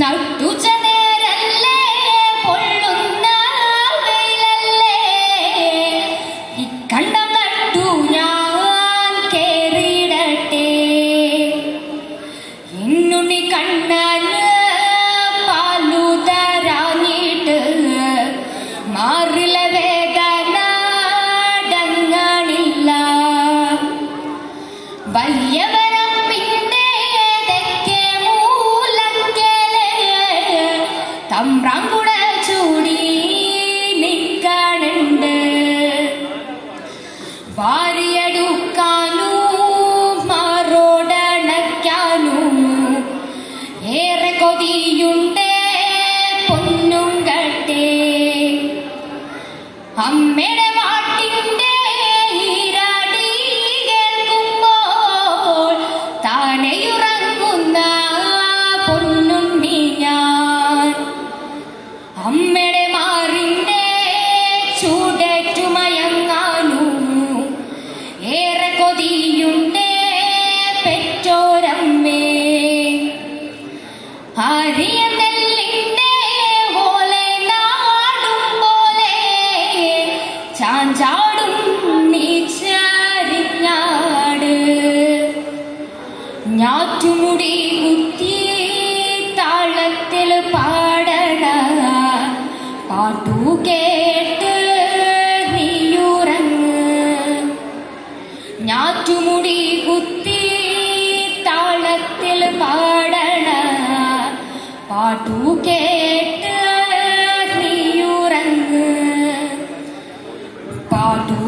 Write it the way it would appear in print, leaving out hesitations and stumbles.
നട്ടുച്ചനേരല്ലേ പൊള്ളുന്ന വെയിലല്ലേ ഇക്കണ്ടം നട്ടു ഞാൻ കേറിയിടട്ടെ എന്നുണ്ണി കണ്ണന് പാലു തരാഞ്ഞിട്ട് മാറില വേദന അടങ്ങണില്ല വലിയവരമ്പിന്റെ തമ്പ്രാങ്കുട ചൂടി നിൽക്കണുണ്ട് വാരിയെടുക്കാനു മാറോടണയ്ക്കാനു ഏറെ കൊതിയുണ്ട് പൊന്നും കട്ടെ അമ്മയുടെ വാട്ടിന്റെ ഈരാടി കേൾക്കുമ്പോൾ താനെയുറങ്ങുന്ന പൊന്നുണ്ണി ഞാൻ അമ്മയുടെ മാറിന്റെ ചൂടേറ്റുമയങ്ങാനു ഏറെ കൊതിയുണ്ട് പെറ്റോരമ്മേ ആരിയ നെല്ലിന്റെ ഓലെ നാടും പോലെ ചാഞ്ചാടും നീച്ചരിഞ്ഞാട് ഞാറ്റുമുടി കുത്തി താളത്തിൽ പാടണ പാട്ടു കേട്ട് നീയുറങ്ങ് ഞാറ്റുമുടി കുത്തി താളത്തിൽ പാടണ പാട്ടു കേട്ട് നീയുറങ്ങ് പാട്ടു